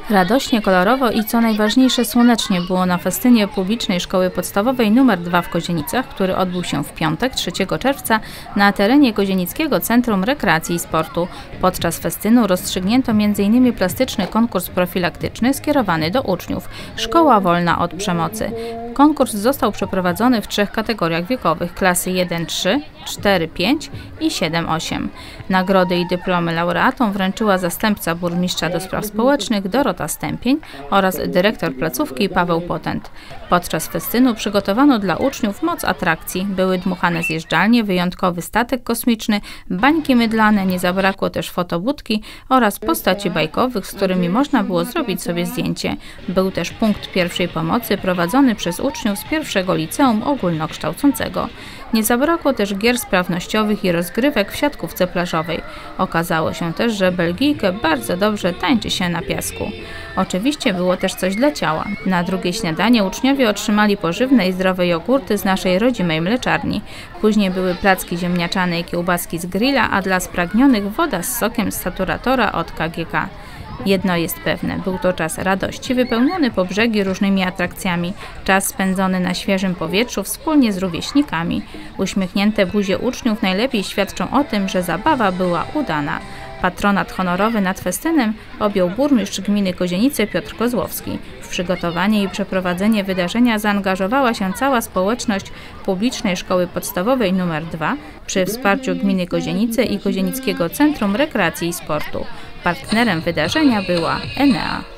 Radośnie, kolorowo i co najważniejsze słonecznie było na festynie Publicznej Szkoły Podstawowej nr 2 w Kozienicach, który odbył się w piątek 3 czerwca na terenie Kozienickiego Centrum Rekreacji i Sportu. Podczas festynu rozstrzygnięto m.in. plastyczny konkurs profilaktyczny skierowany do uczniów Szkoła wolna od przemocy. Konkurs został przeprowadzony w 3 kategoriach wiekowych: klasy 1-3, 4-5 i 7-8. Nagrody i dyplomy laureatom wręczyła zastępca burmistrza do spraw społecznych Dorota Stępień oraz dyrektor placówki Paweł Potent. Podczas festynu przygotowano dla uczniów moc atrakcji. Były dmuchane zjeżdżalnie, wyjątkowy statek kosmiczny, bańki mydlane, nie zabrakło też fotobudki oraz postaci bajkowych, z którymi można było zrobić sobie zdjęcie. Był też punkt pierwszej pomocy prowadzony przez uczniów z pierwszego liceum ogólnokształcącego. Nie zabrakło też gier sprawnościowych i rozgrywek w siatkówce plażowej. Okazało się też, że Belgijkę bardzo dobrze tańczy się na piasku. Oczywiście było też coś dla ciała. Na drugie śniadanie uczniowie otrzymali pożywne i zdrowe jogurty z naszej rodzimej mleczarni. Później były placki ziemniaczane i kiełbaski z grilla, a dla spragnionych woda z sokiem z saturatora od KGK. Jedno jest pewne, był to czas radości, wypełniony po brzegi różnymi atrakcjami, czas spędzony na świeżym powietrzu wspólnie z rówieśnikami. Uśmiechnięte buzie uczniów najlepiej świadczą o tym, że zabawa była udana. Patronat honorowy nad festynem objął burmistrz gminy Kozienice Piotr Kozłowski. W przygotowanie i przeprowadzenie wydarzenia zaangażowała się cała społeczność Publicznej Szkoły Podstawowej nr 2 przy wsparciu gminy Kozienice i Kozienickiego Centrum Rekreacji i Sportu. Partnerem wydarzenia była Enea.